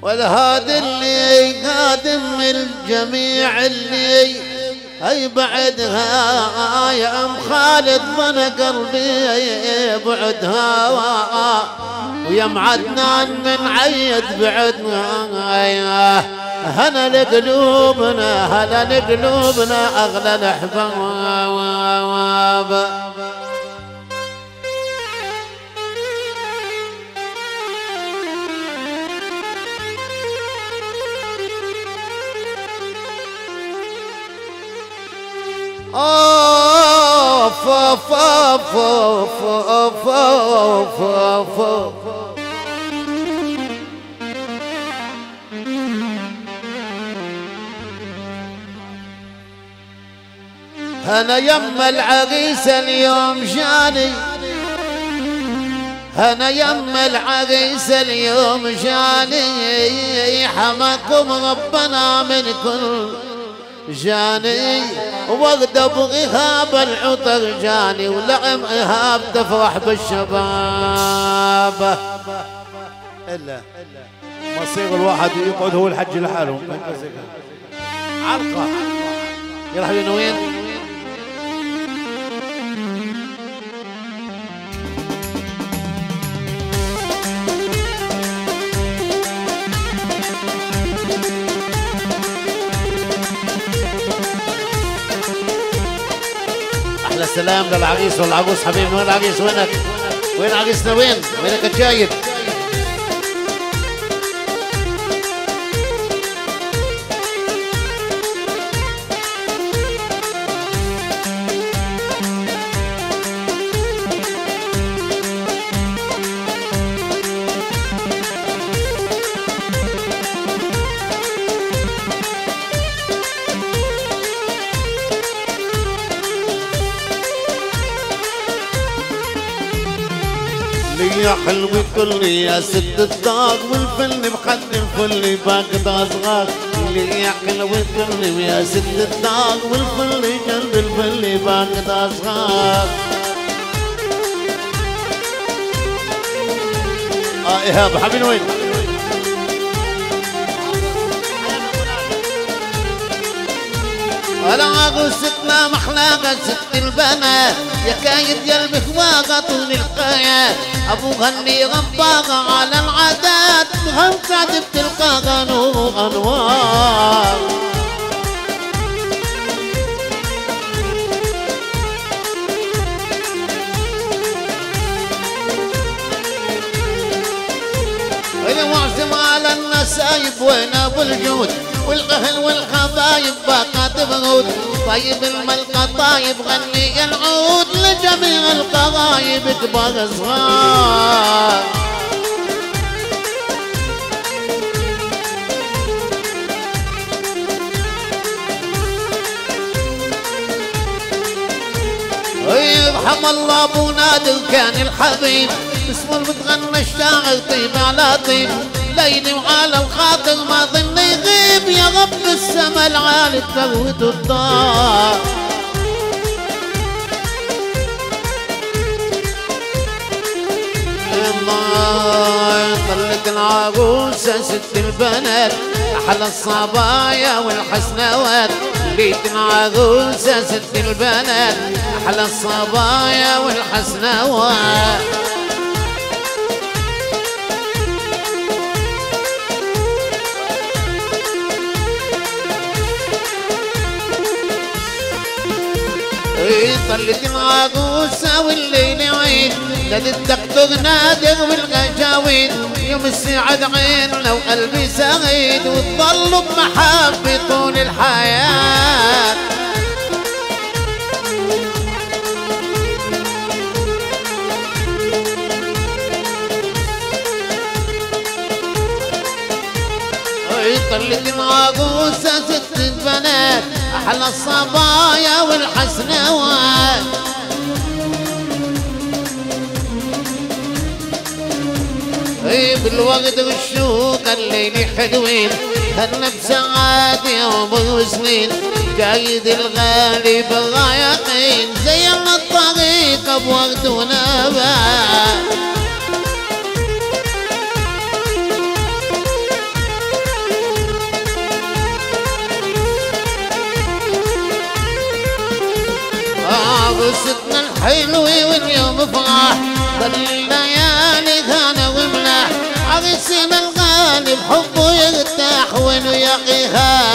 والهادي اللي قادم الجميع اللي اي بعدها يا ام خالد ظن قلبي بعدها ويا معدنان من عيد بعدنا هنا لقلوبنا هلا لقلوبنا اغلى الاحباب. اوف اوف اوف اوف اوف اوف اوف انا يم العريس اليوم جاني انا يم العريس اليوم جاني حماكم ربنا من كل جاني واغدى بغياب العطر جاني ولعم إيهاب تفرح بالشباب. الا مصير الواحد يقعد هو الحج لحاله عرقه يا حبيبي وين؟ احلى سلام للعريس والعروس حبيبي. وين العريس؟ وينك؟ وين عريسنا؟ وينك الجايب؟ يا حلوي كلي يا ست الدار والفل مقدم فلي باقد اصغر. يا حلوي كلي يا ست الدار والفل قلب الفل باقد اصغر. ايهاب حبيبي وين؟ ولا عروستنا محلاقة ست البنات يا كايد يا المخواقة طول القاية ابو غني غباقة على العادات بغمسة بتلقى نور انوار. وين معزم على النسايب وين ابو الجود والأهل والحبايب باقات برود طيب الملقى طايب غني العود لجميع القرايب كبار صغار. يرحم الله ابو نادر كان الحبيب اسمه المتغنى الشاعر طيب على طيب ليلي وعلى الخاطر ما ظن يغيب يا رب السما العالي تفوت الدار. الله طلت العروسة ست البنات أحلى الصبايا والحسنوات. بيت العروسة ست البنات أحلى الصبايا والحسنوات. طلت العروسة والليل عيد نادي الدكتور نادر والغجاويد يوم السعد عين لو قلبي سعيد وتضلوا بمحبة طول الحياة. طلت العروسة ست البنات أحلى الصبايا والحسنوات. بالوقت والشوق الليل حلوين هن بسعادة ومسلين جايد الغالي بالرايقين زينا الطريق بوقت ونبات. حلوي واليوم فرح ظل الليالي هنا وملاح عريسنا الغالي بحبه يرتاح وينو يا اخي